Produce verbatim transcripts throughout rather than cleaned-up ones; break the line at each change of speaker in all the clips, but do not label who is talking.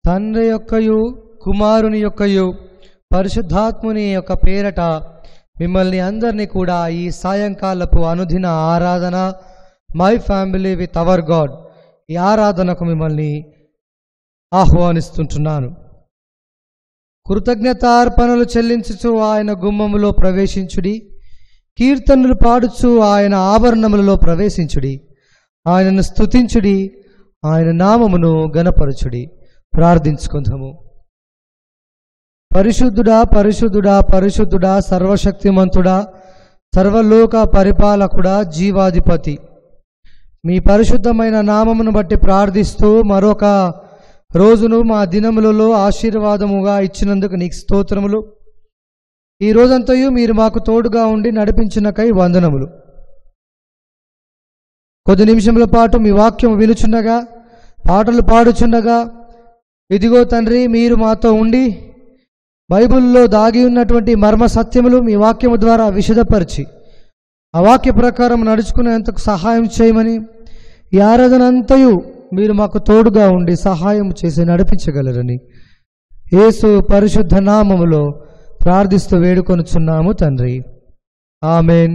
తండ్రి యొక్కయు కుమారుని యొక్కయు పరిశుద్ధాత్ముని యొక్క పేరట మిమ్మల్ని అందరినీ కూడా ఈ సాయంకాలపు అనుదిన ఆరాధన my family with our God ఈ ఆరాధనకు మిమ్మల్ని ఆహ్వానిస్తుంటున్నాను. కృతజ్ఞతార్పణలు చెల్లించుచు ఆయన గుమ్మములో ప్రవేశించుడి, కీర్తనలు పాడుచు ఆయన ఆభరణములలో ప్రవేశించుడి, ఆయనను స్తుతించుడి, ఆయన నామమును గణపరచుడి. ప్రార్థించుకుందాము. పరిశుద్ధుడా పరిశుద్ధుడా పరిశుద్ధుడా సర్వశక్తిమంతుడా సర్వలోక పరిపాలకుడా జీవాధిపతి, మీ పరిశుద్ధమైన నామమును బట్టి ప్రార్థిస్తూ మరొక రోజును మా దినములలో ఆశీర్వాదముగా ఇచ్చినందుకు నీకు స్తోత్రములు. ఈ రోజంతయు మీరు మాకు తోడుగా ఉండి నడిపించినకై వందనములు. కొద్ది నిమిషముల పాటు మీ వాక్యం వినుచుండగా, పాటలు పాడుచుండగా, ఇదిగో తండ్రి మీరు మాతో ఉండి బైబిల్లో దాగి ఉన్నటువంటి మర్మ సత్యములు మీ వాక్యము ద్వారా విశదపరిచి ఆ వాక్య ప్రకారం నడుచుకునేందుకు సహాయం చేయమని, ఈ ఆరాధన అంతయు మీరు మాకు తోడుగా ఉండి సహాయం చేసి నడిపించగలరని యేసు పరిశుద్ధ నామములో ప్రార్థిస్తూ వేడుకొనుచున్నాము తండ్రి, ఆమెన్.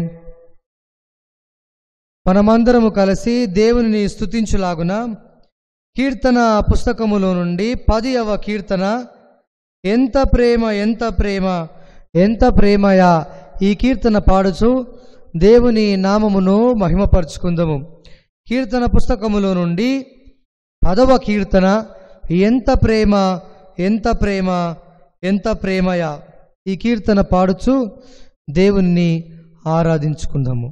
మనమందరము కలిసి దేవునిని స్తుతించులాగున కీర్తన పుస్తకములో నుండి పదియవ కీర్తన, ఎంత ప్రేమ ఎంత ప్రేమ ఎంత ప్రేమయా, ఈ కీర్తన పాడుచు దేవుని నామమును మహిమపరుచుకుందాము. కీర్తన పుస్తకములో నుండి పదవ కీర్తన, ఎంత ప్రేమ ఎంత ప్రేమ ఎంత ప్రేమయా, ఈ కీర్తన పాడుచు దేవుని ఆరాధించుకుందాము.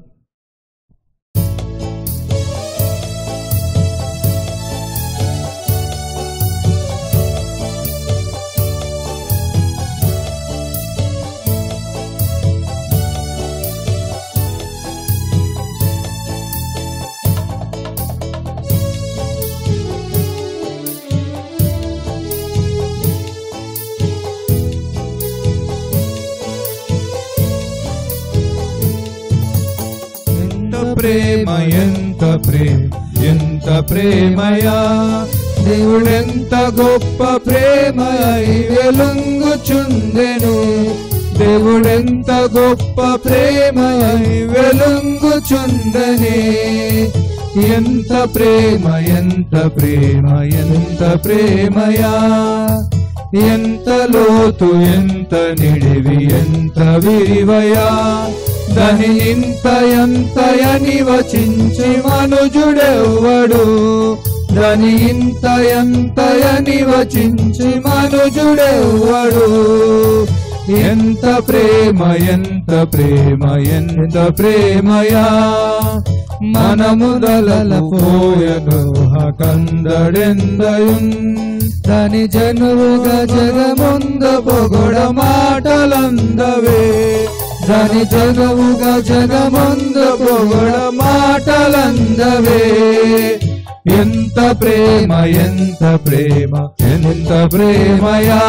ప్రేమ ఎంత ప్రేమ ఎంత ప్రేమయా, దేవుడెంత గొప్ప ప్రేమ వెలుంగుచుండెను, దేవుడెంత గొప్ప ప్రేమ వెలుంగుచుండెనే. ఎంత ప్రేమ ఎంత ప్రేమ ఎంత ప్రేమయా, ఎంత లోతు ఎంత నిడివి ఎంత విరివయా, దాని ఇంత ఎంతయని వచించి మనుజుడెవ్వడు, దాని ఇంత ఎంతయని వచించి మనుజుడెవ్వడు. ఎంత ప్రేమ ఎంత ప్రేమ ఎంత ప్రేమయా, మనముదలల పోయగోహ కందడెందయున్, దాని జనువుగా జగముంద పొగొడ మాటలందవే, దాని జగముగా జగముంద పొగొడ మాటలందవే. ఎంత ప్రేమ ఎంత ప్రేమ ఎంత ప్రేమయా,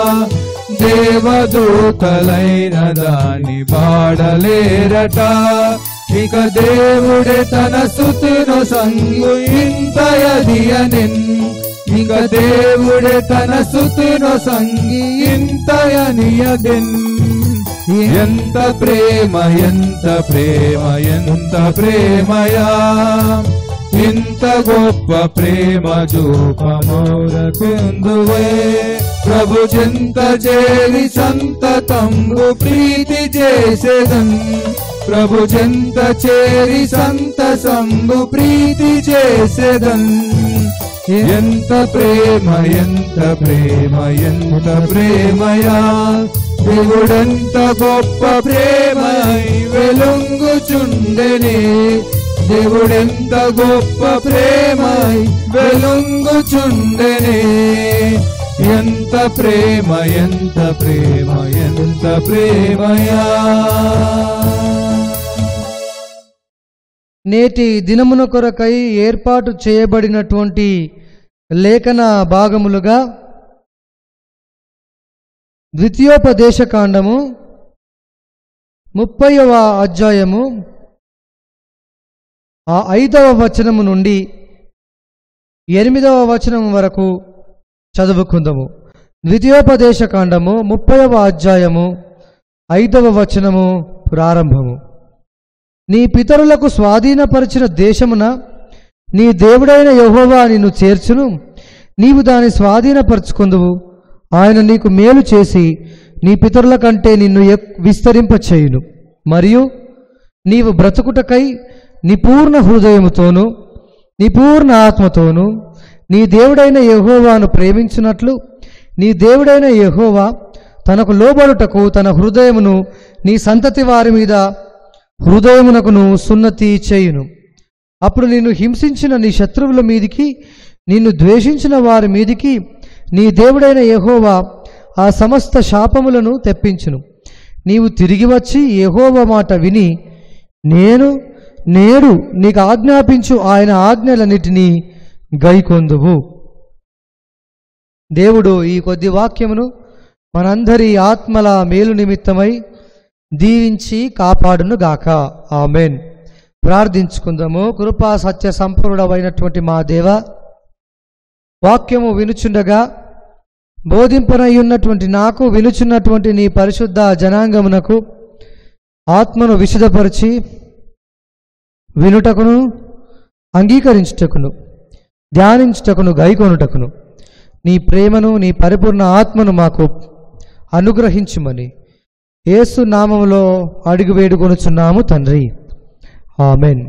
దేవదూతలైన దాని పాడలేరట, ఇక దేవుడే తన స్తుతిను సంగు ఇంతయదియనిన్, ఇక దేవుడే తన స్తుతిను సంగి ఇంతయనియదిన్. ఎంత ప్రేమ ఎంత ప్రేమ ఎంత ప్రేమయా, ఇంత గొప్ప ప్రేమ చూపమోరకుందువే, ప్రభు చింత చేరి సంతతంబు ప్రీతి చేసేదన్, ప్రభు చింత చేరి సంతసంబు ప్రీతి చేసేదన్. ఎంత ప్రేమ ఎంత ప్రేమ ఎంత ప్రేమయా, దేవుడెంత గొప్ప ప్రేమ వెలుంగుచుండెనే, దేవుడెంత గొప్ప ప్రేమ వెలుంగుచుండెనే. ఎంత ప్రేమ ఎంత ప్రేమ ఎంత ప్రేమయా.
నేటి దినమున కొరకై ఏర్పాటు చేయబడినటువంటి లేఖన భాగములుగా ద్వితీయోపదేశకాండము ముప్పైవ అధ్యాయము ఆ ఐదవ వచనము నుండి ఎనిమిదవ వచనం వరకు చదువుకుందాము. ద్వితీయోపదేశ కాండము ముప్పైవ అధ్యాయము ఐదవ వచనము ప్రారంభము. నీ పితరులకు స్వాధీనపరిచిన దేశమున నీ దేవుడైన యెహోవా నిన్ను చేర్చును, నీవు దాన్ని స్వాధీనపరచుకుందువు. ఆయన నీకు మేలు చేసి నీ పితరుల కంటే నిన్ను విస్తరింపచేయును, మరియు నీవు బ్రతుకుటకై నీ పూర్ణ హృదయముతోనూ నీ పూర్ణ ఆత్మతోనూ నీ దేవుడైన యెహోవాను ప్రేమించున్నట్లు నీ దేవుడైన యెహోవా తనకు లోబడుటకు తన హృదయమును నీ సంతతి వారి మీద హృదయమునకును సున్నతి చేయును. అప్పుడు నిన్ను హింసించిన నీ శత్రువుల మీదికి, నిన్ను ద్వేషించిన వారి మీదికి నీ దేవుడైన యెహోవా ఆ సమస్త శాపములను తెప్పించును. నీవు తిరిగి వచ్చి యెహోవా మాట విని నేను నేడు నీకు ఆజ్ఞాపించు ఆయన ఆజ్ఞలన్నిటినీ గైకొందువు. దేవుడు ఈ కొద్ది వాక్యమును మనందరి ఆత్మల మేలు నిమిత్తమై దీవించి కాపాడును గాక. ఆమెన్. ప్రార్థించుకుందాము. కృపా సత్య సంపూర్ణమైనటువంటి మా దేవ, వాక్యము వినుచుండగా బోధింపనై ఉన్నటువంటి నాకు, వినుచున్నటువంటి నీ పరిశుద్ధ జనాంగమునకు ఆత్మను విశదపరిచి వినుటకును అంగీకరించుటకును ధ్యానించుటకును గైకొనుటకును నీ ప్రేమను నీ పరిపూర్ణ ఆత్మను మాకు అనుగ్రహించుమని యేసు నామములో అడుగు వేడుకొనుచున్నాము తండ్రి. ఆమెన్.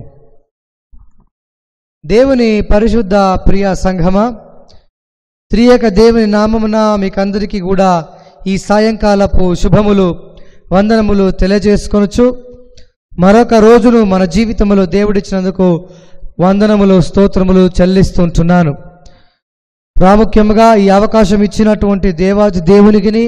దేవుని పరిశుద్ధ ప్రియ సంఘమా, త్రియక దేవుని నామమున మీకందరికీ కూడా ఈ సాయంకాలపు శుభములు వందనములు తెలియజేసుకొనుచు మరొక రోజును మన జీవితంలో దేవుడిచ్చినందుకు వందనములు స్తోత్రములు చెల్లిస్తుంటున్నాను. ప్రాముఖ్యంగా ఈ అవకాశం ఇచ్చినటువంటి దేవాది దేవునికిని,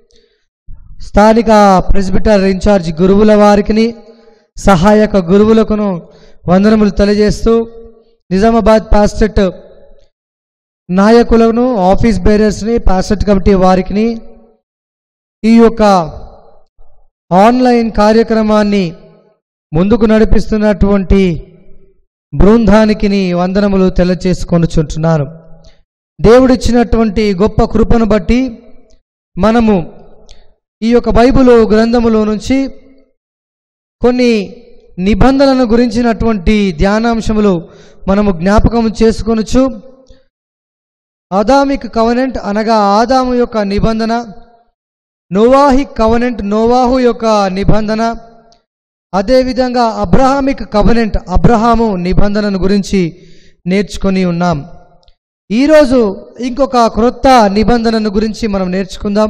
స్థానిక ప్రెస్బిటర్ ఇన్ఛార్జ్ గురువుల వారికిని, సహాయక గురువులకును వందనములు తెలియజేస్తూ నిజామాబాద్ పాస్టెట్ నాయకులను, ఆఫీస్ బేరర్స్ని, పాస్టెట్ కమిటీ వారికిని, ఈ యొక్క ఆన్లైన్ కార్యక్రమాన్ని ముందుకు నడిపిస్తున్నటువంటి బృందానికి వందనములు తెలియజేసుకొనుచుంటున్నాను. దేవుడిచ్చినటువంటి గొప్ప కృపను బట్టి మనము ఈ యొక్క బైబిలు గ్రంథములో నుంచి కొన్ని నిబంధనలను గురించినటువంటి ధ్యానాంశములు మనము జ్ఞాపకం చేసుకొనుచు, ఆదామిక్ కవనెంట్ అనగా ఆదాము యొక్క నిబంధన, నోవాహిక్ కవనెంట్ నోవాహు యొక్క నిబంధన, అదేవిధంగా అబ్రహామిక్ కవనెంట్ అబ్రహాము నిబంధనను గురించి నేర్చుకొని ఉన్నాం. ఈరోజు ఇంకొక క్రొత్త నిబంధనను గురించి మనం నేర్చుకుందాం.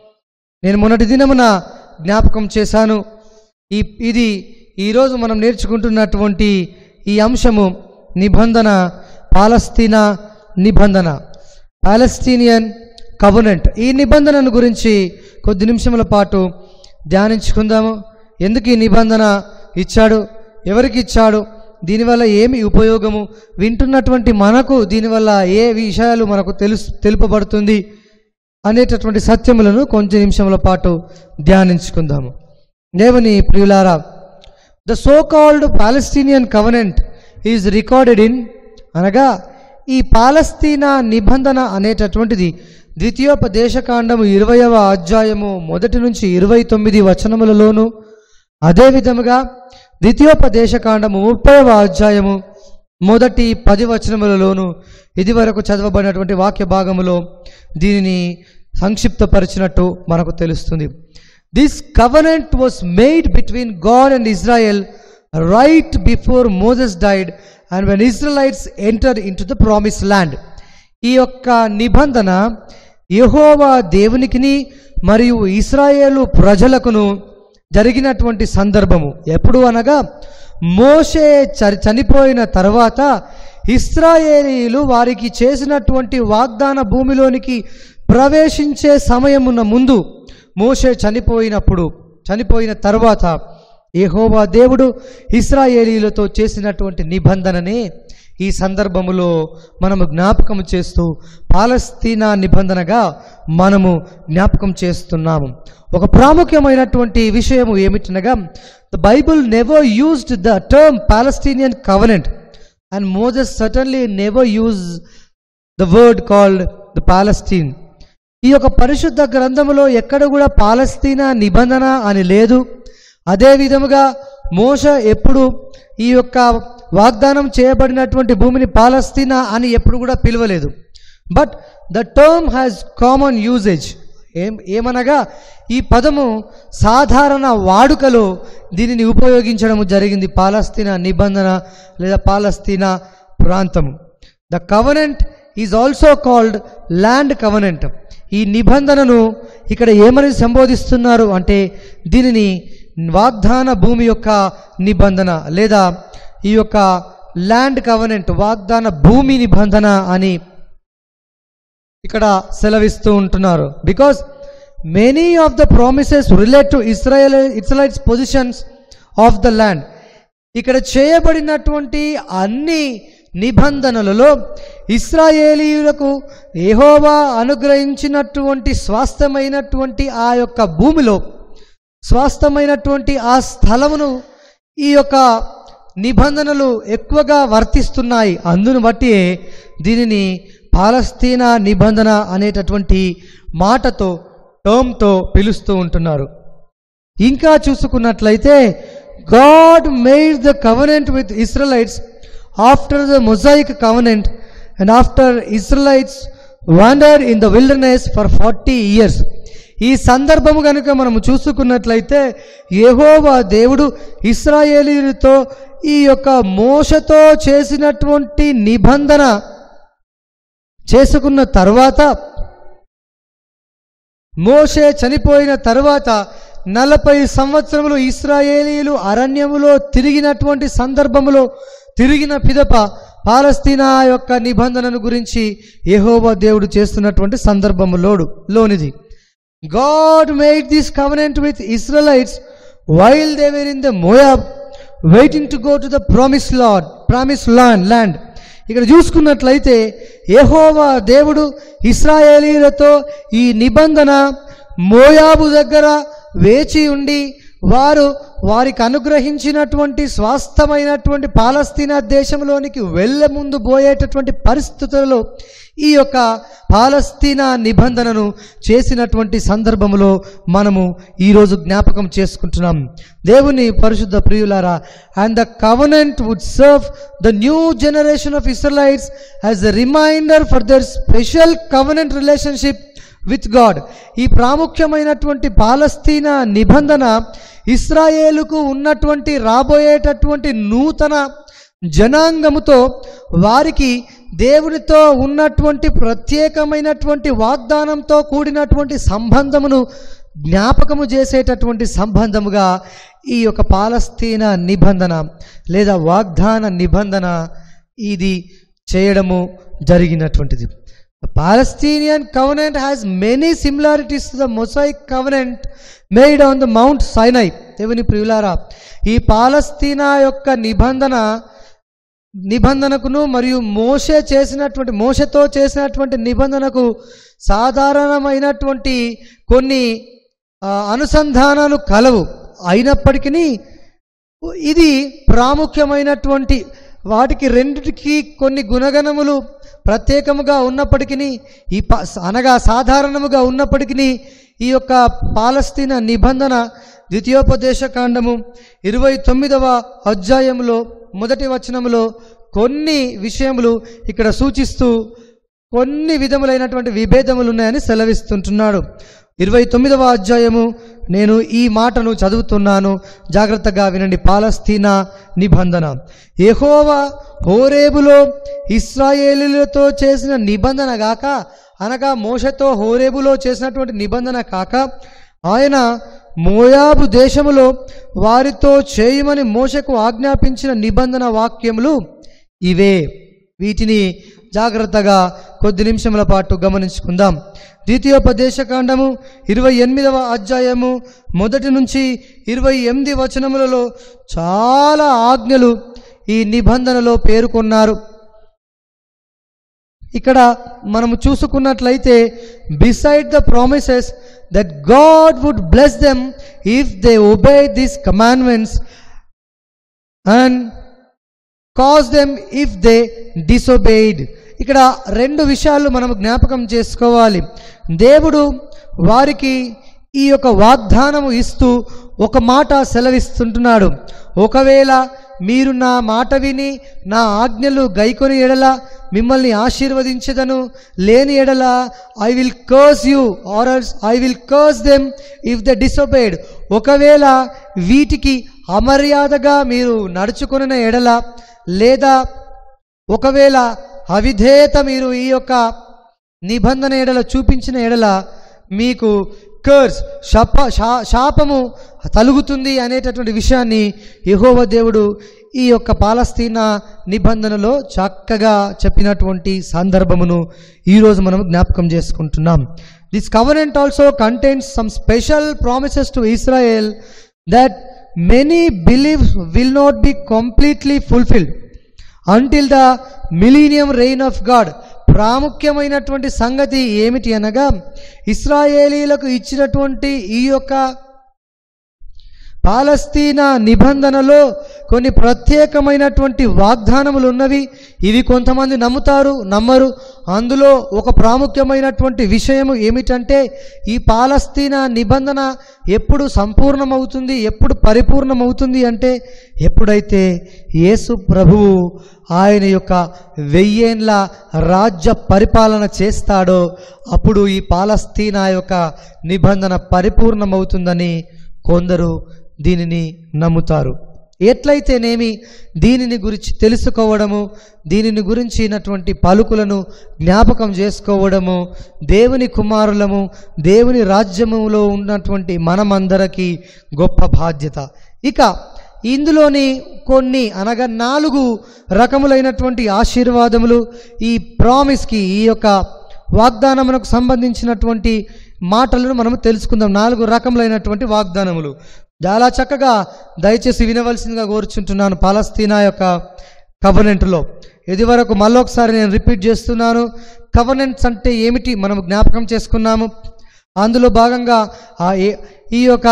నేను మొన్నటి దినమున జ్ఞాపకం చేశాను. ఈ ఇది ఈరోజు మనం నేర్చుకుంటున్నటువంటి ఈ అంశము నిబంధన, పాలస్తీనా నిబంధన, పాలస్తీనియన్ కవనెంట్. ఈ నిబంధనను గురించి కొద్ది నిమిషముల పాటు ధ్యానించుకుందాము. ఎందుకు ఈ నిబంధన ఇచ్చాడు, ఎవరికి ఇచ్చాడు, దీనివల్ల ఏమి ఉపయోగము, వింటున్నటువంటి మనకు దీనివల్ల ఏ విషయాలు మనకు తెలుసు తెలుపబడుతుంది అనేటటువంటి సత్యములను కొంచెం నిమిషముల పాటు ధ్యానించుకుందాము. దేవుని ప్రియులారా, the so called Palestinian covenant is recorded in అనగా ఈ పాలస్తీనా నిబంధన అనేటటువంటిది ద్వితీయోపదేశకాండము ఇరవయవ అధ్యాయము మొదటి నుంచి ఇరవై తొమ్మిది వచనములలోను, అదేవిధముగా ద్వితీయోపదేశకాండము ముప్పైవ అధ్యాయము మొదటి పది వచనములలోను ఇది వరకు చదవబడినటువంటి వాక్య భాగములో దీనిని సంక్షిప్తపరిచినట్టు మనకు తెలుస్తుంది. This covenant was made between God and Israel right before Moses died and when Israelites enter into the promise land. ఈ యొక్క నిబంధన యెహోవా దేవునికిని మరియు ఇశ్రాయేలు ప్రజలకును జరిగినటువంటి సందర్భము ఎప్పుడు అనగా మోషే చనిపోయిన తర్వాత ఇశ్రాయేలీయులు వారికి చేసినటువంటి వాగ్దాన భూమిలోనికి ప్రవేశించే సమయమున్న ముందు, మోషే చనిపోయినప్పుడు చనిపోయిన తర్వాత యెహోవా దేవుడు ఇశ్రాయేలీయులతో చేసినటువంటి నిబంధననే ఈ సందర్భములో మనము జ్ఞాపకం చేస్తూ పాలస్తీనా నిబంధనగా మనము జ్ఞాపకం చేస్తున్నాము. ఒక ప్రాముఖ్యమైనటువంటి విషయము ఏమిటనగా, the Bible never used the term Palestinian covenant and Moses certainly never use the word called the Palestine. ఈ యొక్క పరిశుద్ధ గ్రంథములో ఎక్కడ కూడా పాలస్తీనా నిబంధన అని లేదు. అదే విధముగా మోషే ఎప్పుడు ఈ యొక్క వాగ్దానం చేయబడినటువంటి భూమిని పాలస్తీనా అని ఎప్పుడు కూడా పిలవలేదు. But the term has common usage. ఏం ఏమనగా ఈ పదము సాధారణ వాడుకలో దీనిని ఉపయోగించడం జరిగింది, పాలస్తీనా నిబంధన లేదా పాలస్తీనా ప్రాంతము. The covenant is also called land covenant. ఈ నిబంధనను ఇక్కడ ఏమని సంబోధిస్తున్నారు అంటే దీనిని వాగ్దాన భూమి యొక్క నిబంధన లేదా ఈ యొక్క ల్యాండ్ కవనెంట్, వాగ్దాన భూమి నిబంధన అని ఇక్కడ సెలవిస్తూ ఉంటున్నారు. Because many of the promises relate to Israel Israel's positions of the land. ఇక్కడ చేయబడినటువంటి అన్ని నిబంధనలలో ఇశ్రాయేలీయులకు యెహోవా అనుగ్రహించినటువంటి స్వాస్థ్యమైనటువంటి ఆ యొక్క భూమిలో స్వాస్థ్యమైనటువంటి ఆ స్థలమును ఈ యొక్క నిబంధనలు ఎక్కువగా వర్తిస్తున్నాయి. అందును బట్టి దీనిని పాలస్తీనా నిబంధన అనేటటువంటి మాటతో టర్మ్తో పిలుస్తూ ఉంటున్నారు. ఇంకా చూసుకున్నట్లయితే God made the covenant with Israelites after the Mosaic covenant and after Israelites wandered in the wilderness for forty years. ఈ సందర్భము కనుక మనము చూసుకున్నట్లయితే యెహోవా దేవుడు ఇశ్రాయేలీయులతో ఈ యొక్క మోషతో చేసినటువంటి నిబంధన చేసుకున్న తర్వాత, మోషే చనిపోయిన తర్వాత నలభై సంవత్సరములు ఇశ్రాయేలీయులు అరణ్యములో తిరిగినటువంటి సందర్భములో తిరిగిన పిదప పాలస్తీనా యొక్క నిబంధనను గురించి యెహోవా దేవుడు చేస్తున్నటువంటి సందర్భములోడు లోనిది. God made this covenant with Israelites while they were in the Moab, waiting to go to the promised Lord, promised land. land. ఇక్కడ చూసుకున్నట్లయితే యెహోవా దేవుడు ఇశ్రాయేలీయులతో ఈ నిబంధన మోయాబు దగ్గర వేచి ఉండి వారు వారికి అనుగ్రహించినటువంటి స్వాస్థ్యమైనటువంటి పాలస్తీనా దేశంలోనికి వెళ్ళే ముందు పోయేటటువంటి పరిస్థితులలో ఈ యొక్క పాలస్తీనా నిబంధనను చేసినటువంటి సందర్భములో మనము ఈరోజు జ్ఞాపకం చేసుకుంటున్నాం. దేవుని పరిశుద్ధ ప్రియులారా, and the covenant would serve the new generation of Israelites as a reminder for their special covenant relationship with God. ఈ ప్రాముఖ్యమైనటువంటి పాలస్తీనా నిబంధన ఇశ్రాయేలుకు ఉన్నటువంటి రాబోయేటటువంటి నూతన జనాంగముతో వారికి దేవునితో ఉన్నటువంటి ప్రత్యేకమైనటువంటి వాగ్దానంతో కూడినటువంటి సంబంధమును జ్ఞాపకము చేసేటటువంటి సంబంధముగా ఈ యొక్క పాలస్తీనా నిబంధన లేదా వాగ్దాన నిబంధన ఇది చేయడము జరిగినటువంటిది. The Palestinian covenant has many similarities to the Mosaic covenant made on the Mount Sinai. దేవుని ప్రియులారా, ఈ పాలస్తీనా యొక్క నిబంధన నిబంధనకును మరియు మోషే చేసినటువంటి మోషతో చేసినటువంటి నిబంధనకు సాధారణమైనటువంటి కొన్ని అనుసంధానాలు కలవు. అయినప్పటికీ ఇది ప్రాముఖ్యమైనటువంటి వాటికి రెండిటికి కొన్ని గుణగణములు ప్రత్యేకముగా ఉన్నప్పటికీ ఈ అనగా సాధారణముగా ఉన్నప్పటికీ ఈ యొక్క పాలస్తీనా నిబంధన ద్వితీయోపదేశ కాండము ఇరవై తొమ్మిదవ అధ్యాయంలో మొదటి వచనములో కొన్ని విషయములు ఇక్కడ సూచిస్తూ కొన్ని విధములైనటువంటి విభేదములు ఉన్నాయని సెలవిస్తుంటున్నాడు. ఇరవై తొమ్మిదవ అధ్యాయము నేను ఈ మాటను చదువుతున్నాను, జాగ్రత్తగా వినండి. పాలస్తీనా నిబంధన. యెహోవా హోరేబులో ఇశ్రాయేలీయులతో చేసిన నిబంధన గాక, అనగా మోషతో హోరేబులో చేసినటువంటి నిబంధన కాక, ఆయన మోయాబు దేశములో వారితో చేయమని మోషకు ఆజ్ఞాపించిన నిబంధన వాక్యములు ఇవే. వీటిని జాగ్రత్తగా కొద్ది నిమిషముల పాటు గమనించుకుందాం. ద్వితీయోపదేశ కాండము ఇరవై ఎనిమిదవ అధ్యాయము మొదటి నుంచి ఇరవై ఎనిమిది వచనములలో చాలా ఆజ్ఞలు ఈ నిబంధనలో పేర్కొన్నారు. ఇక్కడ మనము చూసుకున్నట్లయితే beside the promises that God would bless them if they obey these commandments and cause them if they disobeyed. ఇక్కడ రెండు విషయాలు మనం జ్ఞాపకం చేసుకోవాలి. దేవుడు వారికి ఈ యొక్క వాగ్దానము ఇస్తూ ఒక మాట సెలవిస్తుంటున్నాడు. ఒకవేళ మీరు నా మాట విని నా ఆజ్ఞలు గైకొని ఎడల మిమ్మల్ని ఆశీర్వదించదను, లేని ఎడల I will curse you or else I will curse them if they disobeyed. ఒకవేళ వీటికి అమర్యాదగా మీరు నడుచుకున్న ఎడల, లేదా ఒకవేళ అవిధేయత మీరు ఈ యొక్క నిబంధన ఎడల చూపించిన ఎడల మీకు కర్స్ శాప శాపము తలుగుతుంది అనేటటువంటి విషయాన్ని యెహోవా దేవుడు ఈ యొక్క పాలస్తీనా నిబంధనలో చక్కగా చెప్పినటువంటి సందర్భమును ఈరోజు మనం జ్ఞాపకం చేసుకుంటున్నాం. This covenant also contains some special promises to Israel that many believes will not be completely fulfilled until the millennium reign of God. ప్రాముఖ్యమైనటువంటి సంగతి ఏమిటి అనగా, ఇశ్రాయేలీలకు ఇచ్చినటువంటి ఈ యొక్క పాలస్తీనా నిబంధనలో కొన్ని ప్రత్యేకమైనటువంటి వాగ్దానములు ఉన్నవి. ఇవి కొంతమంది నమ్ముతారు, నమ్మరు. అందులో ఒక ప్రాముఖ్యమైనటువంటి విషయం ఏమిటంటే, ఈ పాలస్తీనా నిబంధన ఎప్పుడు సంపూర్ణమవుతుంది, ఎప్పుడు పరిపూర్ణమవుతుంది అంటే, ఎప్పుడైతే యేసు ప్రభువు ఆయన యొక్క వెయ్యేండ్ల రాజ్య పరిపాలన చేస్తాడో అప్పుడు ఈ పాలస్తీనా యొక్క నిబంధన పరిపూర్ణమవుతుందని కొందరు దీనిని నమ్ముతారు. ఎట్లయితేనేమి దీనిని గురించి తెలుసుకోవడము, దీనిని గురించినటువంటి పలుకులను జ్ఞాపకం చేసుకోవడము దేవుని కుమారులము, దేవుని రాజ్యములో ఉన్నటువంటి మనమందరికీ గొప్ప బాధ్యత. ఇక ఇందులోని కొన్ని అనగా నాలుగు రకములైనటువంటి ఆశీర్వాదములు ఈ ప్రామిస్కి, ఈ యొక్క వాగ్దానమునకు సంబంధించినటువంటి మాటలను మనము తెలుసుకుందాం. నాలుగు రకములైనటువంటి వాగ్దానములు చాలా చక్కగా దయచేసి వినవలసిందిగా కోరుచుంటున్నాను. పాలస్తీనా యొక్క కవనెంట్లో ఇది వరకు మళ్ళొకసారి నేను రిపీట్ చేస్తున్నాను. కవనెంట్స్ అంటే ఏమిటి మనం జ్ఞాపకం చేసుకున్నాము. అందులో భాగంగా ఈ యొక్క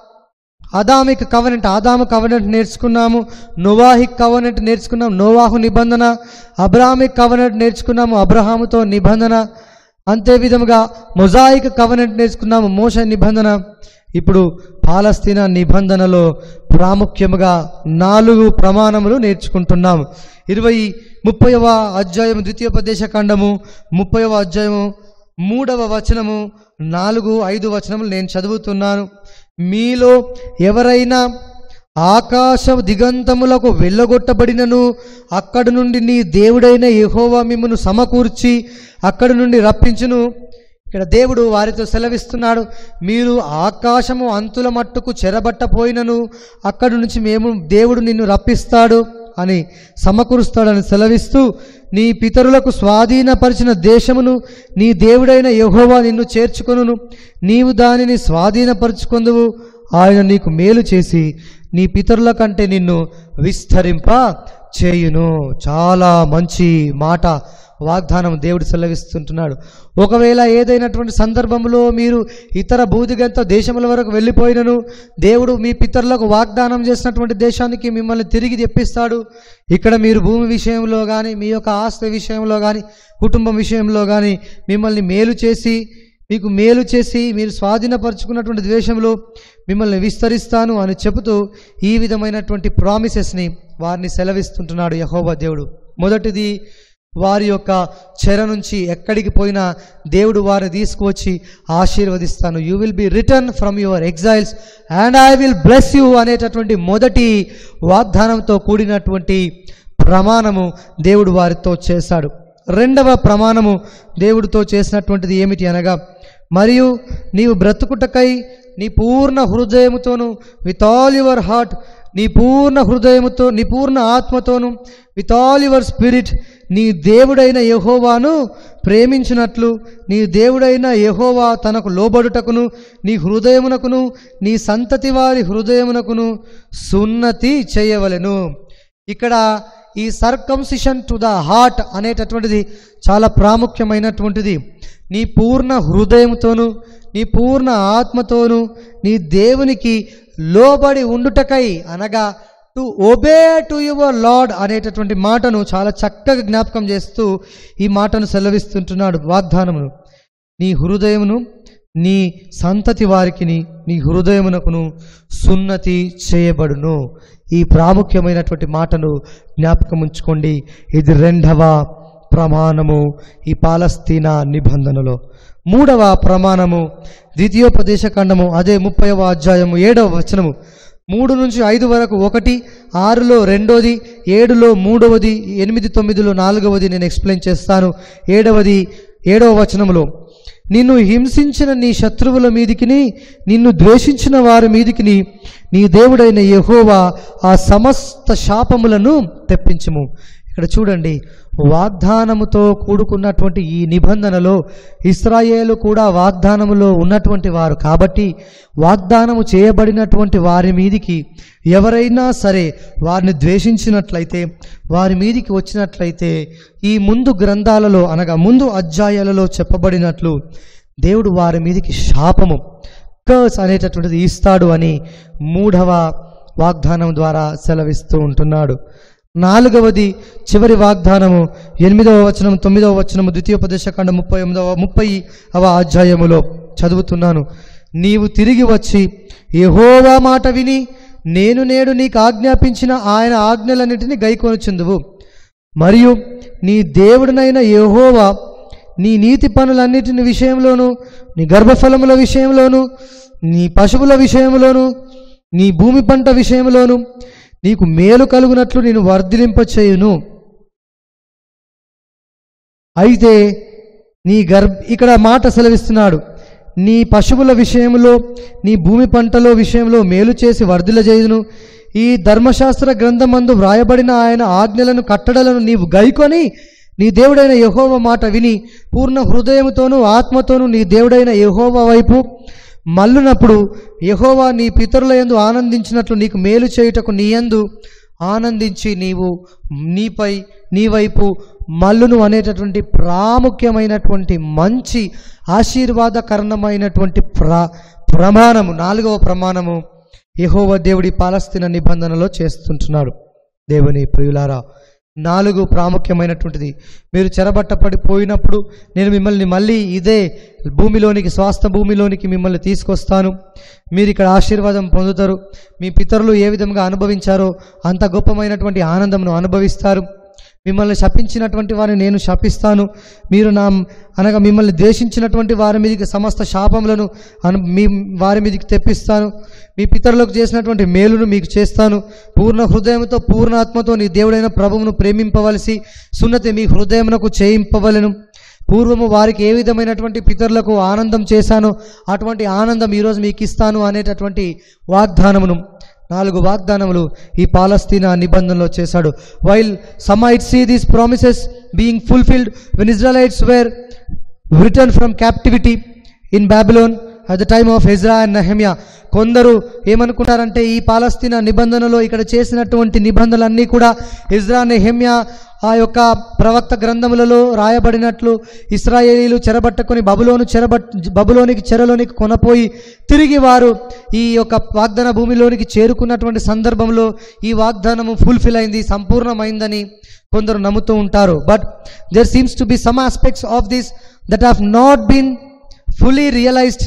అదామిక్ కవనెంట్, ఆదాము కవనెంట్ నేర్చుకున్నాము. నోవాహిక్ కవనెంట్ నేర్చుకున్నాము, నోవాహు నిబంధన. అబ్రాహామిక్ కవనెంట్ నేర్చుకున్నాము, అబ్రహాముతో నిబంధన. అంతే విధముగా మొజాయిక్ కవనెంట్ నేర్చుకున్నాము, మోషే నిబంధన. ఇప్పుడు పాలస్తీనా నిబంధనలో ప్రాముఖ్యముగా నాలుగు ప్రమాణములు నేర్చుకుంటున్నాము. ఇరవై ముప్పైవ అధ్యాయము ద్వితీయోపదేశ ఖండము ముప్పైవ అధ్యాయము మూడవ వచనము, నాలుగు ఐదు వచనములు నేను చదువుతున్నాను. మీలో ఎవరైనా ఆకాశ దిగంతములకు వెళ్ళగొట్టబడినను అక్కడి నుండి నీ దేవుడైన యెహోవా మిమ్మును సమకూర్చి అక్కడి నుండి రప్పించును. ఇక్కడ దేవుడు వారితో సెలవిస్తున్నాడు, మీరు ఆకాశము అంతుల మట్టుకు చెరబట్టపోయినను అక్కడి నుంచి మేము దేవుడు నిన్ను రప్పిస్తాడు అని సమకూరుస్తాడని సెలవిస్తూ, నీ పితరులకు స్వాధీనపరిచిన దేశమును నీ దేవుడైన యెహోవా నిన్ను చేర్చుకొనును, నీవు దానిని స్వాధీనపరుచుకొందువు. ఆయన నీకు మేలు చేసి నీ పితరుల కంటే నిన్ను విస్తరింప చేయును. చాలా మంచి మాట, వాగ్దానం దేవుడు సెలవిస్తుంటున్నాడు. ఒకవేళ ఏదైనటువంటి సందర్భంలో మీరు ఇతర భూదిగంత దేశముల వరకు వెళ్ళిపోయినను దేవుడు మీ పితరులకు వాగ్దానం చేసినటువంటి దేశానికి మిమ్మల్ని తిరిగి తెప్పిస్తాడు. ఇక్కడ మీరు భూమి విషయంలో కానీ, మీ యొక్క ఆస్తి విషయంలో కానీ, కుటుంబం విషయంలో కానీ మిమ్మల్ని మేలు చేసి మీకు మేలు చేసి మీరు స్వాధీనపరుచుకున్నటువంటి దేశంలో మిమ్మల్ని విస్తరిస్తాను అని చెబుతూ ఈ విధమైనటువంటి ప్రామిసెస్ని వారిని సెలవిస్తుంటున్నాడు యెహోవా దేవుడు. మొదటిది, వారి యొక్క చెర నుంచి ఎక్కడికి పోయినా దేవుడు వారిని తీసుకువచ్చి ఆశీర్వదిస్తాను. You will be return from your exiles and I will bless you అనేటటువంటి మొదటి వాగ్దానంతో కూడినటువంటి ప్రమాణము దేవుడు వారితో చేశాడు. రెండవ ప్రమాణము దేవుడితో చేసినటువంటిది ఏమిటి అనగా, మరియు నీవు బ్రతుకుటకై నీ పూర్ణ హృదయముతోను, విత్ ఆల్ యువర్ హార్ట్, నీ పూర్ణ హృదయముతో, నీ పూర్ణ ఆత్మతోను, విత్ ఆల్ యువర్ స్పిరిట్, నీ దేవుడైన యెహోవాను ప్రేమించినట్లు నీ దేవుడైన యెహోవా తనకు లోబడుటకును నీ హృదయమునకును నీ సంతతి వారి హృదయమునకును సున్నతి చేయవలెను. ఇక్కడ ఈ సర్కంసిషన్ టు ద హార్ట్ అనేటటువంటిది చాలా ప్రాముఖ్యమైనటువంటిది. నీ పూర్ణ హృదయముతోను, నీ పూర్ణ ఆత్మతోను నీ దేవునికి లోబడి ఉండుటకై అనగా to obey to your Lord అనేటటువంటి మాటను చాలా చక్కగా జ్ఞాపకం చేస్తూ ఈ మాటను సెలవిస్తుంటున్నాడు. వాగ్దానమును నీ హృదయమును నీ సంతతి వారికిని నీ హృదయమునకును సున్నతి చేయబడును. ఈ ప్రాముఖ్యమైనటువంటి మాటను జ్ఞాపకం ఉంచుకోండి. ఇది రెండవ ప్రమాణము ఈ పాలస్తీనా నిబంధనలో. మూడవ ప్రమాణము ద్వితీయోపదేశ ఖండము అదే ముప్పైవ అధ్యాయము ఏడవ వచనము, మూడు నుంచి ఐదు వరకు ఒకటి, ఆరులో రెండోది, ఏడులో మూడవది, ఎనిమిది తొమ్మిదిలో నాలుగవది నేను ఎక్స్ప్లెయిన్ చేస్తాను. ఏడవది ఏడవ వచనములో, నిన్ను హింసించిన నీ శత్రువుల మీదికిని నిన్ను ద్వేషించిన వారి మీదికిని నీ దేవుడైన యెహోవా ఆ సమస్త శాపములను తెప్పించుము. ఇక్కడ చూడండి, వాగ్దానముతో కూడుకున్నటువంటి ఈ నిబంధనలో ఇశ్రాయేలు కూడా వాగ్దానములో ఉన్నటువంటి వారు కాబట్టి వాగ్దానము చేయబడినటువంటి వారి మీదికి ఎవరైనా సరే వారిని ద్వేషించినట్లయితే, వారి మీదికి వచ్చినట్లయితే ఈ ముందు గ్రంథాలలో అనగా ముందు అధ్యాయాలలో చెప్పబడినట్లు దేవుడు వారి మీదికి శాపము కర్స్ అనేటటువంటిది ఇస్తాడు అని మూడవ వాగ్దానం ద్వారా సెలవిస్తూ ఉంటున్నాడు. నాలుగవది చివరి వాగ్దానము ఎనిమిదవ వచనం తొమ్మిదవ వచనము ద్వితీయోపదేశ ఖండం ముప్పై ఎనిమిదవ ముప్పైవ అధ్యాయములో చదువుతున్నాను. నీవు తిరిగి వచ్చి యెహోవా మాట విని నేను నేడు నీకు ఆజ్ఞాపించిన ఆయన ఆజ్ఞలన్నిటినీ గైకొనుచుందువు, మరియు నీ దేవుడినైన యెహోవా నీ నీతి పనులన్నిటిని విషయంలోను, నీ గర్భఫలముల విషయంలోను, నీ పశువుల విషయంలోను, నీ భూమి పంట విషయంలోను నీకు మేలు కలుగునట్లు నేను వర్ధిలింపచేయును. అయితే నీ గర్భ ఇక్కడ మాట సెలవిస్తున్నాడు, నీ పశువుల విషయంలో నీ భూమి పంటలో విషయంలో మేలు చేసి వర్ధిలజేయును. ఈ ధర్మశాస్త్ర గ్రంథమందు వ్రాయబడిన ఆయన ఆజ్ఞలను కట్టడలను నీవు గైకొని నీ దేవుడైన యెహోవా మాట విని పూర్ణ హృదయముతోనూ ఆత్మతోనూ నీ దేవుడైన యెహోవా వైపు మల్లునప్పుడు యెహోవా నీ పితరుల యందు ఆనందించినట్లు నీకు మేలు చేయుటకు నీ యందు ఆనందించి నీవు నీపై నీ వైపు మల్లును అనేటటువంటి ప్రాముఖ్యమైనటువంటి మంచి ఆశీర్వాదకరణమైనటువంటి ప్ర ప్రమాణము నాలుగవ ప్రమాణము యెహోవా దేవుడి పాలస్తీనా నిబంధనలో చేస్తుంటున్నాడు. దేవుని ప్రియులారా, నాలుగు ప్రాముఖ్యమైనటువంటిది. మీరు చెరబట్టపడిపోయినప్పుడు నేను మిమ్మల్ని మళ్ళీ ఇదే భూమిలోనికి, స్వాస్థ భూమిలోనికి మిమ్మల్ని తీసుకొస్తాను. మీరు ఇక్కడ ఆశీర్వాదం పొందుతారు. మీ పితరులు ఏ విధంగా అనుభవించారో అంత గొప్పమైనటువంటి ఆనందంను అనుభవిస్తారు. మిమ్మల్ని శపించినటువంటి వారిని నేను శపిస్తాను. మీరు నా అనగా మిమ్మల్ని ద్వేషించినటువంటి వారి మీదకి సమస్త శాపములను అను మీ వారి మీదకి తెప్పిస్తాను. మీ పితరులకు చేసినటువంటి మేలును మీకు చేస్తాను. పూర్ణ హృదయంతో పూర్ణాత్మతో నీ దేవుడైన ప్రభువును ప్రేమింపవలసి సున్నతి మీ హృదయమునకు చేయింపవలెను. పూర్వము వారికి ఏ విధమైనటువంటి పితరులకు ఆనందం చేశానో అటువంటి ఆనందం ఈరోజు మీకు ఇస్తాను అనేటటువంటి వాగ్దానమును నాలుగు వాగ్దానములు ఈ పాలస్తీనా నిబంధనలో చేశాడు. While some might see these promises being fulfilled when Israelites were return from captivity in Babylon at the time of Ezra and Nehemiah. కొందరు ఏమనుకుంటారంటే ఈ పాలస్తీనా నిబంధనలో ఇక్కడ చేసినటువంటి నిబంధనలన్నీ కూడా ఎజ్రా నెహెమ్యా ఆ యొక్క ప్రవక్త గ్రంథములలో రాయబడినట్లు ఇశ్రాయేలీలు చెరబట్టుకొని బబులోను చెరబట్ బబులోనికి చెరలోనికి కొనపోయి తిరిగి వారు ఈ యొక్క వాగ్దాన భూమిలోనికి చేరుకున్నటువంటి సందర్భంలో ఈ వాగ్దానము ఫుల్ఫిల్ అయింది, సంపూర్ణమైందని కొందరు నమ్ముతూ ఉంటారు. But there seems to be some aspects of this that have not been fully realised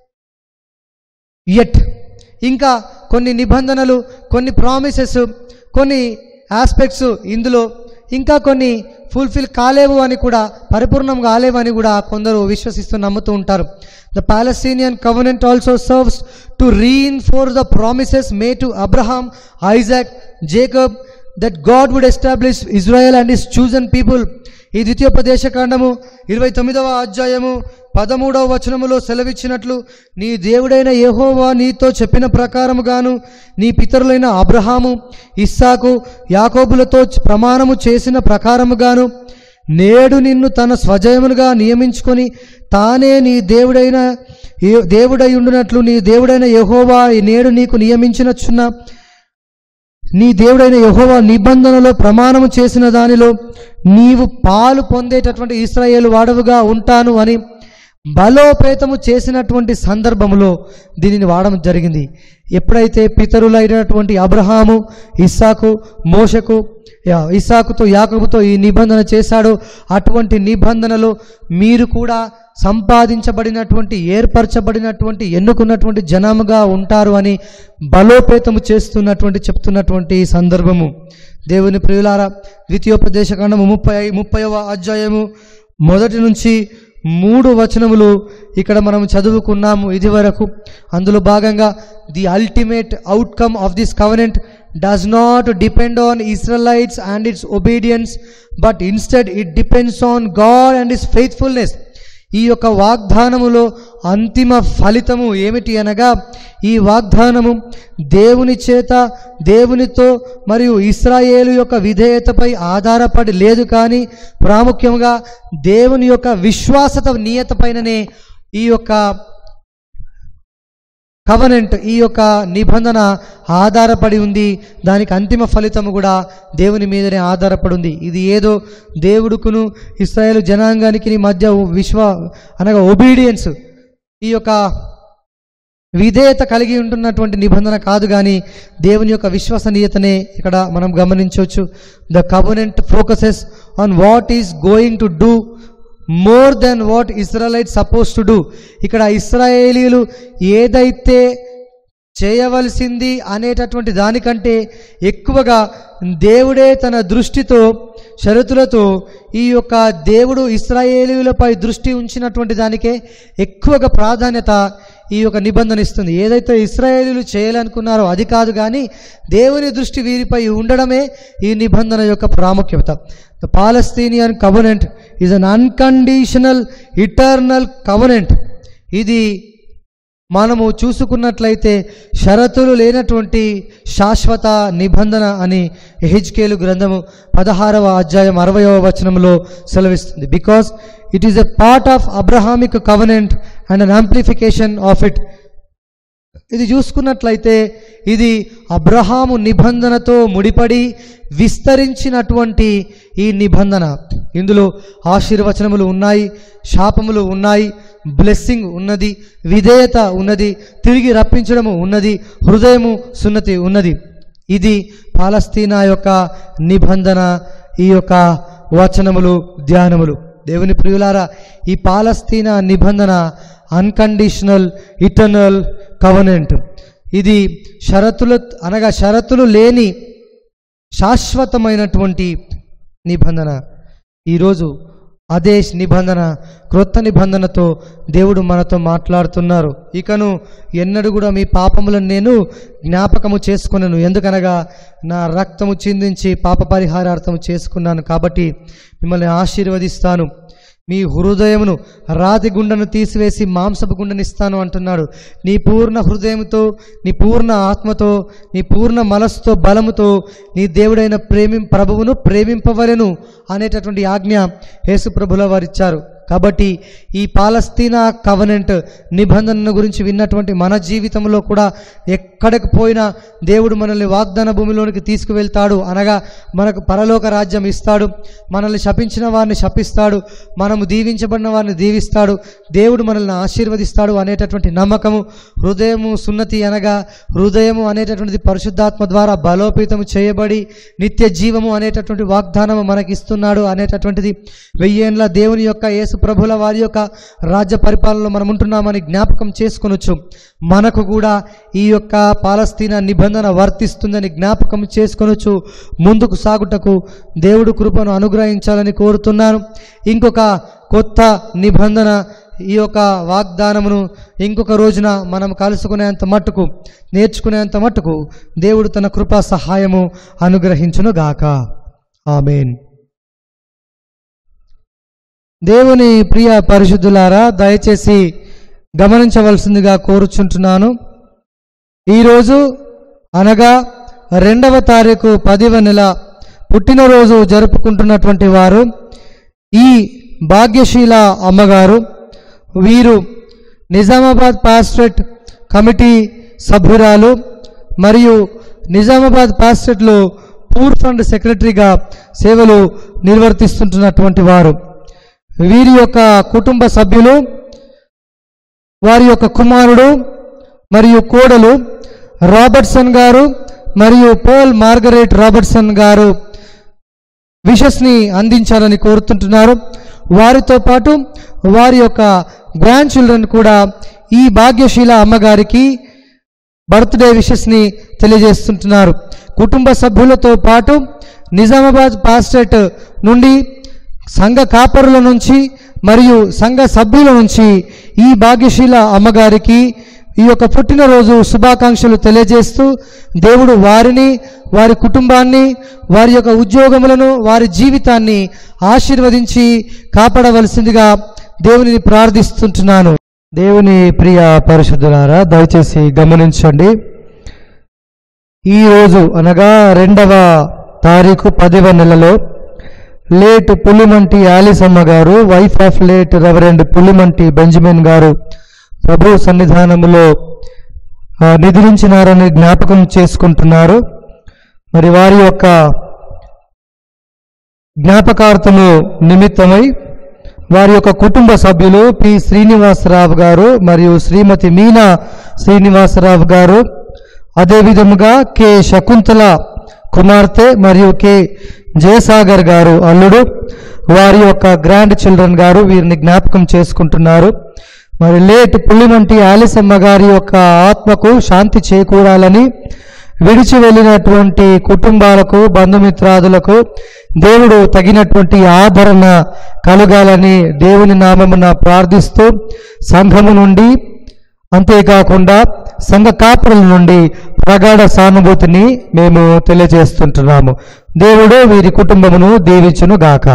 yet. ఇంకా కొన్ని నిబంధనలు, కొన్ని ప్రామిసెస్, కొన్ని ఆస్పెక్ట్స్ ఇందులో ఇంకా కొన్ని ఫుల్ఫిల్ కాలేవు అని కూడా, పరిపూర్ణం కాలేవు అని కూడా కొందరు విశ్వసిస్తూ నమ్ముతూ ఉంటారు. The Palestinian covenant also serves to reinforce the promises made to Abraham, Isaac, Jacob that God would establish Israel and his chosen people. ఈ ద్వితీయోపదేశ కాండము ఇరవై తొమ్మిదవ అధ్యాయము పదమూడవ వచనములో సెలవిచ్చినట్లు నీ దేవుడైన యెహోవా నీతో చెప్పిన ప్రకారముగాను నీ పితరులైన అబ్రహాము, ఇస్సాకు, యాకోబులతో ప్రమాణము చేసిన ప్రకారముగాను నేడు నిన్ను తన స్వజయములుగా నియమించుకొని తానే నీ దేవుడైన దేవుడై ఉండునట్లు నీ దేవుడైన యెహోవా నేడు నీకు నియమించినచున్న నీ దేవుడైన యెహోవా నిబంధనలో ప్రమాణము చేసిన దానిలో నీవు పాలు పొందేటటువంటి ఇశ్రాయేలు వాడవుగా ఉంటాను అని బలోపేతము చేసినటువంటి సందర్భంలో దీనిని వాడడం జరిగింది. ఎప్పుడైతే పితరులైనటువంటి అబ్రహాము, ఇస్సాకు, మోషకు, ఇస్సాకుతో యాకోబుతో ఈ నిబంధన చేశాడో అటువంటి నిబంధనలో మీరు కూడా సంపాదించబడినటువంటి, ఏర్పరచబడినటువంటి, ఎన్నుకున్నటువంటి జనముగా ఉంటారు అని బలోపేతము చేస్తున్నటువంటి చెప్తున్నటువంటి సందర్భము. దేవుని ప్రియులారా, ద్వితీయోపదేశకాండము ముప్పై ముప్పైవ అధ్యాయము మొదటి నుంచి మూడు వచనములు ఇక్కడ మనం చదువుకున్నాము ఇది వరకు. అందులో భాగంగా the ultimate outcome of this covenant does not depend on Israelites and its obedience, but instead it depends on God and his faithfulness. ఈ యొక్క వాగ్దానములో అంతిమ ఫలితము ఏమిటి అనగా, ఈ వాగ్దానము దేవుని చేత, దేవునితో మరియు ఇశ్రాయేలు యొక్క విధేయతపై ఆధారపడి లేదు, కానీ ప్రాముఖ్యంగా దేవుని యొక్క విశ్వాసత నియతపైననే ఈ యొక్క కవనెంట్, ఈ యొక్క నిబంధన ఆధారపడి ఉంది. దానికి అంతిమ ఫలితము కూడా దేవుని మీదనే ఆధారపడి ఉంది. ఇది ఏదో దేవుడుకును ఇశ్రాయేలు జనాంగానికి మధ్య విశ్వ అనగా ఒబీడియన్స్, ఈ యొక్క విధేయత కలిగి ఉంటున్నటువంటి నిబంధన కాదు, కానీ దేవుని యొక్క విశ్వసనీయతనే ఇక్కడ మనం గమనించవచ్చు. The covenant focuses on what is going to do more than what Israelite suppose to do. ఇక్కడ ఇశ్రాయేలీలు ఏదైతే చేయవలసింది అనేటటువంటి దానికంటే ఎక్కువగా దేవుడే తన దృష్టితో, షరతులతో ఈ యొక్క దేవుడు ఇశ్రాయేలీయులపై దృష్టి ఉంచినటువంటి దానికే ఎక్కువగా ప్రాధాన్యత ఈ యొక్క నిబంధన ఇస్తుంది. ఏదైతే ఇశ్రాయేలీయులు చేయాలనుకున్నారో అది కాదు, కానీ దేవుని దృష్టి వీరిపై ఉండడమే ఈ నిబంధన యొక్క ప్రాముఖ్యత. The Palestinian covenant is an unconditional eternal covenant. ఇది మనము చూసుకున్నట్లయితే షరతులు లేనటువంటి శాశ్వత నిబంధన అని యెహెజ్కేలు గ్రంథము పదహారవ అధ్యాయం అరవయవ వచనంలో సెలవిస్తుంది. Because it is a part of Abrahamic covenant and an amplification of it. ఇది చూసుకున్నట్లయితే ఇది అబ్రహాము నిబంధనతో ముడిపడి విస్తరించినటువంటి ఈ నిబంధన. ఇందులో ఆశీర్వచనములు ఉన్నాయి, శాపములు ఉన్నాయి, బ్లెస్సింగ్ ఉన్నది, విధేయత ఉన్నది, తిరిగి రప్పించడము ఉన్నది, హృదయము సున్నతి ఉన్నది. ఇది పాలస్తీనా యొక్క నిబంధన, ఈ యొక్క వచనములు, ధ్యానములు. దేవుని ప్రియులారా, ఈ పాలస్తీనా నిబంధన అన్కండిషనల్ ఇటర్నల్ కవనెంట్. ఇది షరతులు అనగా షరతులు లేని శాశ్వతమైనటువంటి నిబంధన. ఈరోజు అదే నిబంధన, క్రొత్త నిబంధనతో దేవుడు మనతో మాట్లాడుతున్నారు. ఇకను ఎన్నడూ కూడా మీ పాపములను నేను జ్ఞాపకము చేసుకున్నాను, ఎందుకనగా నా రక్తము చిందించి పాప పరిహారార్థము చేసుకున్నాను, కాబట్టి మిమ్మల్ని ఆశీర్వదిస్తాను. మీ హృదయమును రాతి గుండెను తీసివేసి మాంసపు గుండెనిస్తాను అంటున్నాడు. నీ పూర్ణ హృదయంతో, నీ పూర్ణ ఆత్మతో, నీ పూర్ణ మనస్సుతో, బలముతో నీ దేవుడైన ప్రేమి ప్రభువును ప్రేమింపవలెను అనేటటువంటి ఆజ్ఞ యేసు ప్రభుల వారు ఇచ్చారు. కాబట్టి ఈ పాలస్తీనా కవనెంట్ నిబంధనను గురించి విన్నటువంటి మన జీవితంలో కూడా ఎక్కడికి పోయినా దేవుడు మనల్ని వాగ్దాన భూమిలోనికి తీసుకువెళ్తాడు, అనగా మనకు పరలోక రాజ్యం ఇస్తాడు, మనల్ని శపించిన వారిని శపిస్తాడు, మనము దీవించబడిన వారిని దీవిస్తాడు, దేవుడు మనల్ని ఆశీర్వదిస్తాడు అనేటటువంటి నమ్మకము, హృదయము సున్నతి అనగా హృదయము అనేటటువంటిది పరిశుద్ధాత్మ ద్వారా బలోపేతము చేయబడి నిత్య జీవము అనేటటువంటి వాగ్దానము మనకిస్తున్నాడు అనేటటువంటిది వెయ్యేండ్ల దేవుని యొక్క యేసు ప్రభుల వారి యొక్క రాజ్య పరిపాలనలో మనం ఉంటున్నామని జ్ఞాపకం చేసుకొనొచ్చు. మనకు కూడా ఈ యొక్క పాలస్తీనా నిబంధన వర్తిస్తుందని జ్ఞాపకం చేసుకొనొచ్చు. ముందుకు సాగుటకు దేవుడు కృపను అనుగ్రహించాలని కోరుతున్నాను. ఇంకొక కొత్త నిబంధన, ఈ యొక్క వాగ్దానమును ఇంకొక రోజున మనం కలుసుకునేంత మట్టుకు, నేర్చుకునేంత మట్టుకు దేవుడు తన కృపా సహాయము అనుగ్రహించునుగాక. ఆమేన్. దేవుని ప్రియ పరిశుద్ధులారా, దయచేసి గమనించవలసిందిగా కోరుచుంటున్నాను. ఈరోజు అనగా రెండవ తారీఖు పదివ నెల పుట్టినరోజు జరుపుకుంటున్నటువంటి వారు ఈ భాగ్యశీల అమ్మగారు. వీరు నిజామాబాద్ పాస్టరేట్ కమిటీ సభ్యురాలు మరియు నిజామాబాద్ పాస్టరేట్లో పూర్ ఫండ్ సెక్రటరీగా సేవలు నిర్వర్తిస్తుంటున్నటువంటి వారు. వీరి యొక్క కుటుంబ సభ్యులు వారి యొక్క కుమారుడు మరియు కోడలు రాబర్ట్సన్ గారు మరియు పోల్ మార్గరెట్ రాబర్ట్సన్ గారు విషెస్ని అందించాలని కోరుతుంటున్నారు. వారితో పాటు వారి యొక్క గ్రాండ్ చిల్డ్రన్ కూడా ఈ భాగ్యశీల అమ్మగారికి బర్త్డే విషెస్ని తెలియజేస్తుంటున్నారు. కుటుంబ సభ్యులతో పాటు నిజామాబాద్ పాస్టేట్ నుండి సంఘ కాపరుల నుంచి మరియు సంఘ సభ్యుల నుంచి ఈ భాగ్యశీల అమ్మగారికి ఈ యొక్క పుట్టినరోజు శుభాకాంక్షలు తెలియజేస్తూ దేవుడు వారిని, వారి కుటుంబాన్ని, వారి యొక్క ఉద్యోగములను, వారి జీవితాన్ని ఆశీర్వదించి కాపాడవలసిందిగా దేవునిని ప్రార్థిస్తుంటున్నాను. దేవుని ప్రియ పరిశుద్ధులారా, దయచేసి గమనించండి. ఈరోజు అనగా రెండవ తారీఖు పదవ నెలలో late Pulimanti Alisamma garu, wife of late reverend Pulimanti Benjamin garu ప్రభు సన్నిధానములో నిద్రించినారని జ్ఞాపకం చేసుకుంటున్నారు. మరి వారి యొక్క జ్ఞాపకార్థము నిమిత్తమై వారి యొక్క కుటుంబ సభ్యులు పి శ్రీనివాసరావు గారు మరియు శ్రీమతి మీనా శ్రీనివాసరావు గారు, అదేవిధముగా కె శకుంతల కుమార్తె మరియు కె జయసాగర్ గారు అల్లుడు, వారి యొక్క గ్రాండ్ చిల్డ్రన్ గారు వీరిని జ్ఞాపకం చేసుకుంటున్నారు. మరి లేట్ పులిమంటి ఆలిసమ్మ గారి యొక్క ఆత్మకు శాంతి చేకూరాలని, విడిచి వెళ్ళినటువంటి కుటుంబాలకు, బంధుమిత్రాదులకు దేవుడు తగినటువంటి ఆదరణ కలగాలని దేవుని నామమున ప్రార్థిస్తూ సంఘము నుండి, అంతేకాకుండా సంఘ కాపురుల నుండి ప్రగాఢ సానుభూతిని మేము తెలియజేస్తుంటున్నాము. దేవుడు వీరి కుటుంబమును దీవించును గాక.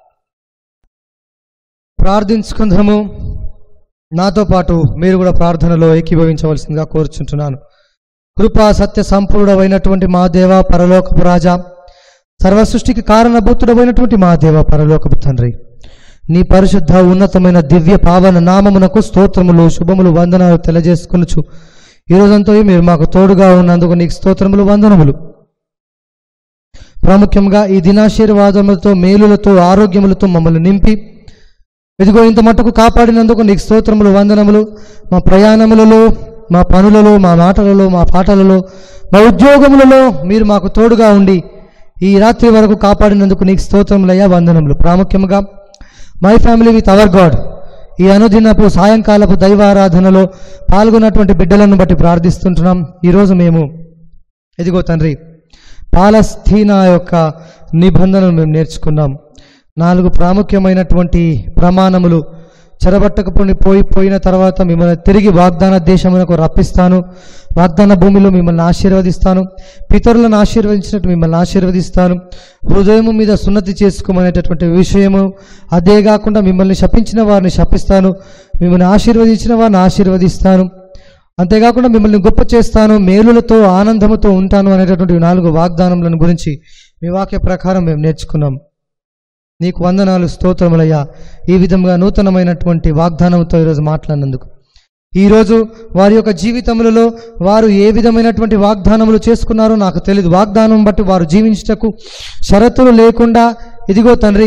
ప్రార్థించుకుందాము. నాతో పాటు మీరు కూడా ప్రార్థనలో ఏకీభవించవలసిందిగా కోరుచుంటున్నాను. కృపా సత్య సంపూర్ణమైనటువంటి మా దేవ పరలోకపు రాజా, సర్వసృష్టికి కారణభూతుడమైనటువంటి మా దేవ పరలోకపు తండ్రి, నీ పరిశుద్ధ ఉన్నతమైన దివ్య పావన నామమునకు స్తోత్రములు, శుభములు, వందనాలు తెలియజేసుకొనుచు ఈరోజంతా మీరు మాకు తోడుగా ఉన్నందుకు నీకు స్తోత్రములు, వందనములు. ప్రాముఖ్యంగా ఈ దినాశీర్వాదములతో, మేలులతో, ఆరోగ్యములతో మమ్మల్ని నింపి ఇదిగో ఇంత మట్టుకు కాపాడినందుకు నీకు స్తోత్రములు, వందనములు. మా ప్రయాణములలో, మా పనులలో, మా మాటలలో, మా పాటలలో, మా ఉద్యోగములలో మీరు మాకు తోడుగా ఉండి ఈ రాత్రి వరకు కాపాడినందుకు నీకు స్తోత్రములయ్యా, వందనములు. ప్రాముఖ్యంగా my family with our God ఈ అనుదినపు సాయంకాలపు దైవారాధనలో పాల్గొన్నటువంటి బిడ్డలను బట్టి ప్రార్థిస్తుంటున్నాం. ఈరోజు మేము ఇదిగో తండ్రి పాలస్తీనా యొక్క నిబంధనలు మేము నేర్చుకున్నాం. నాలుగు ప్రాముఖ్యమైనటువంటి ప్రమాణములు. చెరబట్టకపోయి పోయి పోయిన తర్వాత మిమ్మల్ని తిరిగి వాగ్దాన దేశమునకు రప్పిస్తాను, వాగ్దాన భూమిలో మిమ్మల్ని ఆశీర్వదిస్తాను, పితరులను ఆశీర్వదించినట్టు మిమ్మల్ని ఆశీర్వదిస్తాను, హృదయము మీద సున్నతి చేసుకోమనేటటువంటి విషయము. అదే కాకుండా మిమ్మల్ని శపించిన వారిని శపిస్తాను, మిమ్మల్ని ఆశీర్వదించిన వారిని ఆశీర్వదిస్తాను, అంతేకాకుండా మిమ్మల్ని గొప్ప చేస్తాను, మేలులతో ఆనందముతో ఉంటాను అనేటటువంటి నాలుగు వాగ్దానములను గురించి మీ వాక్య ప్రకారం మేము నేర్చుకున్నాం. నీకు వందనాలు, స్తోత్రములయ్యా. ఈ విధంగా నూతనమైనటువంటి వాగ్దానంతో ఈరోజు మాట్లాడినందుకు, ఈరోజు వారి యొక్క జీవితములలో వారు ఏ విధమైనటువంటి వాగ్దానములు చేసుకున్నారో నాకు తెలియదు. వాగ్దానం బట్టి వారు జీవించుటకు షరతులు లేకుండా ఇదిగో తండ్రి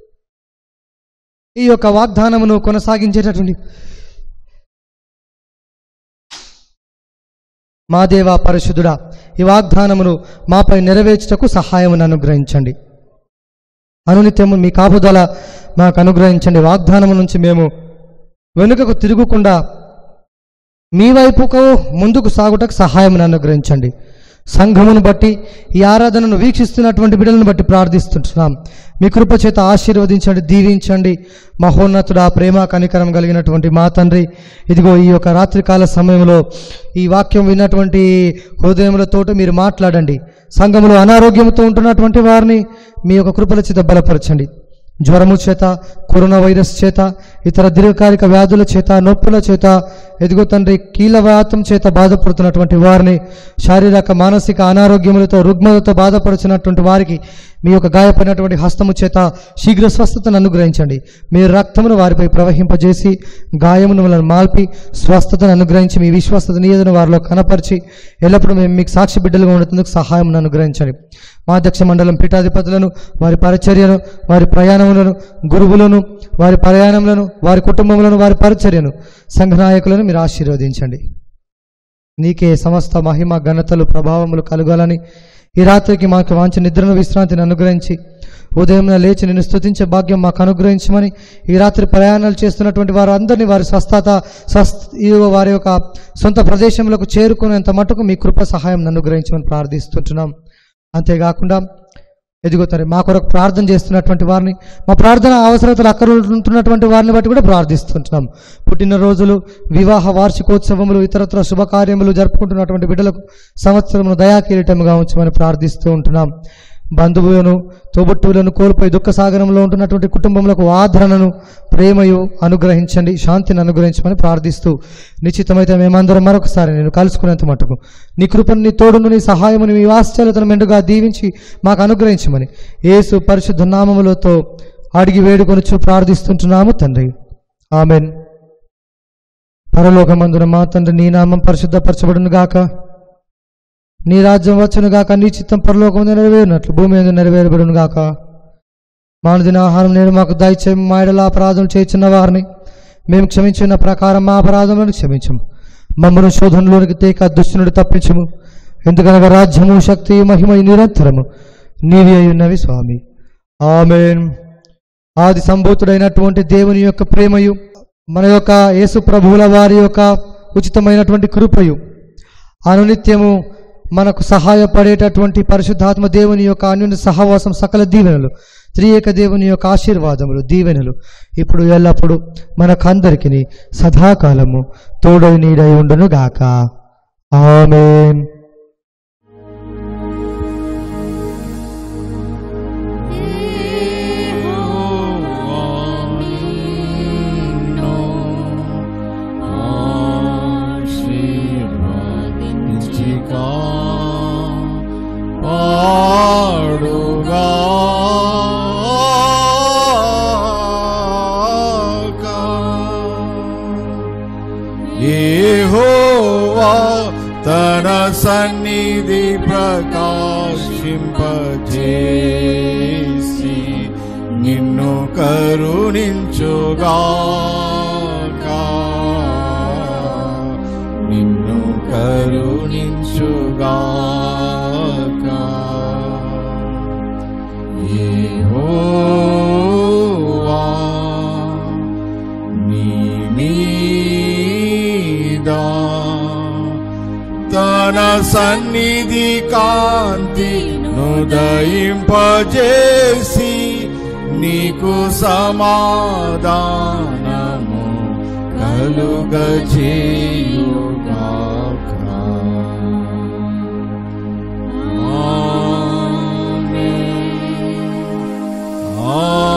ఈ యొక్క వాగ్దానమును కొనసాగించేటటువంటి మా దేవా పరిశుద్ధుడా, ఈ వాగ్దానమును మాపై నెరవేర్చుటకు సహాయమును అనుగ్రహించండి. అనునిత్యము మీ కాపుదల మాకు అనుగ్రహించండి. వాగ్దానము నుంచి మేము వెనుకకు తిరుగుకుండా మీ వైపుకు ముందుకు సాగుటకు సహాయమును అనుగ్రహించండి. సంఘమును బట్టి ఈ ఆరాధనను వీక్షిస్తున్నటువంటి బిడ్డలను బట్టి ప్రార్థిస్తుంటున్నాం. మీ కృప చేత ఆశీర్వదించండి, దీవించండి. మహోన్నతుడా, ప్రేమ కనికరం కలిగినటువంటి మా తండ్రి, ఇదిగో ఈ యొక్క రాత్రికాల సమయంలో ఈ వాక్యం విన్నటువంటి హృదయములతో మీరు మాట్లాడండి. సంఘములో అనారోగ్యంతో ఉంటున్నటువంటి వారిని మీ యొక్క కృపల చేత బలపరచండి. జ్వరము చేత, కరోనా వైరస్ చేత, ఇతర దీర్ఘకాలిక వ్యాధుల చేత, నొప్పుల చేత, ఎదుగు తండ్రి కీలవాతం చేత బాధపడుతున్నటువంటి వారిని, శారీరక మానసిక అనారోగ్యములతో, రుగ్మలతో బాధపడుతున్నటువంటి వారికి మీ యొక్క గాయపడినటువంటి హస్తము చేత శీఘ్ర స్వస్థతను అనుగ్రహించండి. మీ రక్తమును వారిపై ప్రవహింపజేసి గాయమును వలన మాల్పి స్వస్థతను అనుగ్రహించి మీ విశ్వస్తత నీయదను వారిలో కనపరిచి ఎల్లప్పుడూ మేము మీకు సాక్షి బిడ్డలుగా ఉండేందుకు సహాయమును అనుగ్రహించండి. మా అధ్యక్ష మండలం పీఠాధిపతులను, వారి పరిచర్యను, వారి ప్రయాణములను, గురువులను, వారి ప్రయాణములను, వారి కుటుంబములను, వారి పరిచర్యను, సంఘ నాయకులను మీరు ఆశీర్వదించండి. నీకే సమస్త మహిమ ఘనతలు ప్రభావములు కలగాలని ఈ రాత్రికి మాకు మంచి నిద్రను విశ్రాంతిని అనుగ్రహించి ఉదయం లేచి నిన్ను స్తుతించే భాగ్యం మాకు అనుగ్రహించమని ఈ రాత్రి ప్రయాణాలు చేస్తున్నటువంటి వారు అందరినీ వారి స్వస్థత స్వస్థ వారి యొక్క సొంత ప్రదేశంలోకి చేరుకునేంత మటుకు మీ కృప సహాయం అనుగ్రహించమని ప్రార్థిస్తుంటున్నాం. అంతేకాకుండా ఎదుగో తండ్రి మా కొరకు ప్రార్థన చేస్తున్నటువంటి వారిని, మా ప్రార్థన అవసరతలు అక్కడ ఉంటున్నటువంటి వారిని బట్టి కూడా ప్రార్థిస్తుంటున్నాం. పుట్టినరోజులు, వివాహ వార్షికోత్సవములు, ఇతరత్ర శుభకార్యములు జరుపుకుంటున్నటువంటి బిడ్డలకు సంవత్సరమును దయాకిరీటముగా ఉంచమని ప్రార్థిస్తూ ఉంటున్నాం. బంధువులను, తోబుట్టువులను కోల్పోయి దుఃఖ సాగరంలో ఉంటున్నటువంటి కుటుంబములకు ఆదరణను, ప్రేమయు అనుగ్రహించండి, శాంతిని అనుగ్రహించమని ప్రార్థిస్తూ నిశ్చితమైతే మేమందరం మరొకసారి నేను కలుసుకునేంత మటుకు నీ కృపను, నీ తోడును, నీ సహాయముని, మీ వాత్సల్యతను మెండుగా దీవించి మాకు అనుగ్రహించమని యేసు పరిశుద్ధ నామములతో అడిగి వేడుకొనుచు ప్రార్థిస్తుంటున్నాము తండ్రి. ఆమెన్. పరలోకమందున మా తండ్రి, నీ నామం పరిశుద్ధపరచబడును గాక, నీ రాజ్యం వచ్చును గాక, నీ చిత్తం పరలోకం నెరవేరినట్లు భూమి మీద నెరవేరబడును గాక. మానుదిన ఆహారం నేను మాకు దయచేయము, మా యెడల అపరాధం చేయుచున్న వారిని మేము క్షమించిన ప్రకారం మా అపరాధములను క్షమించము, మమ్మను శోధనలోనికి తేక దుష్టునుడు తప్పించము, ఎందుకనగా రాజ్యము, శక్తి, మహిమ నిరంతరము నీవే ఉన్నవి స్వామి. ఆమేన్. ఆది సంభూతుడైనటువంటి దేవుని యొక్క ప్రేమయు, మన యొక్క యేసు ప్రభువుల వారి యొక్క ఉచితమైనటువంటి కృపయు, అనునిత్యము మనకు సహాయపడేటటువంటి పరిశుద్ధాత్మ దేవుని యొక్క అన్యోన్య సహవాసం, సకల దీవెనలు, త్రియేక దేవుని యొక్క ఆశీర్వాదములు, దీవెనలు ఇప్పుడు ఎల్లప్పుడూ మనకందరికీ సదాకాలము తోడై నీడై ఉండును గాక. ఆమేన్.
పాడుగా యెహోవా తన సన్నిధి ప్రకాశింపజేసి నిన్ను కరుణించుగాక, నిన్ను కరుణించుగాక. యెహోవా నీ మీద తన సన్నిధి కాంతి నుదయింపజేసి నీకు సమాధానము కలుగజేయుగాక. ఆమేన్.